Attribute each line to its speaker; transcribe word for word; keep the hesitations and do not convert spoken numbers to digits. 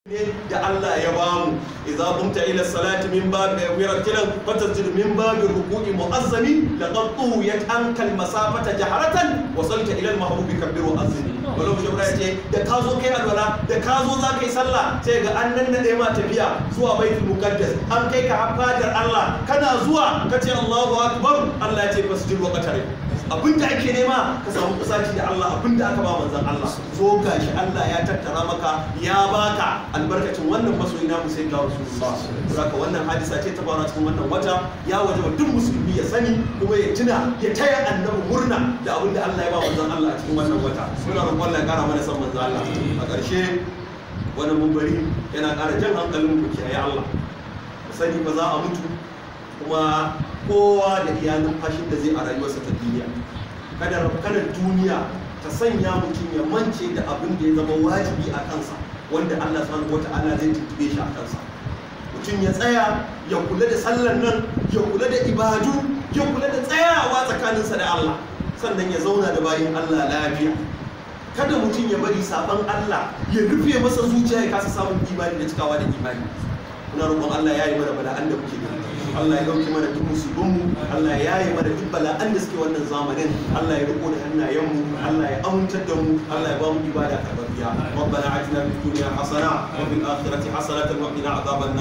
Speaker 1: da Allah ya bamu idza qumta ila salati min babi wiratilan fatasjud min babi ruku'i mu'azzami laqad tuyat anka al-masafata jaharatan wasalta ila al-mahbubi kabbiru azmi walau shawra yace da ka zo kai alwala da ka zo za ka yi sallah sai ga an nan nade ma tafiya zuwa baitul muqaddas an kai ka hafadar Allah kana zuwa kace Allahu akbar Allah ya ce fasjud wa qatare abinda ake nema ka samu kusaci da Allah abinda aka ba manzon Allah zo gashi Allah ya tattara maka ya baka albarkacin wannan masoyi na mu sai ga Rasulullah saka wannan hadisa ce ta faru cikin wannan wata ya wajaba duk musulmi ya sani kuma ya tuna ya taya annabi murna da abinda Allah ya ba manzon Allah a cikin wannan wata muna roƙon Allah ya kara mana san manzon Allah a ƙarshe wannan mumbari yana ƙara jan hankalin ku kiyaye Allah sani ba za a mutu kuma kowa da iya numfashin da zai a rayuwarsa ta duniya kada kada duniya ta sanya mutum ya mance da abin da ya zama wajibi a kansa wanda Allah subhanahu wata'ala zai tuntube shi a kansa mutum ya tsaya ya kula da sallar nan ya kula da ibadu ya kula da tsayawa tsakaninsa da Allah sannan ya zauna da bayin Allah lafiya kada mutum ya bari saban Allah ya rufe masa zuciya ya kasa samun imani da cikawa da imani muna roƙon Allah ya yi mana bala'an da muke gani Allah ya dauke mana duk musibinmu Allah ya yi mana duk bala'an da suke wannan zamanin Allah ya riko da hannayenmu Allah ya amintar da mu Allah ya ba mu ibada karbabiya rabbana atina fid dunya hasana wa fil akhirati hasanatan wa qina adhaban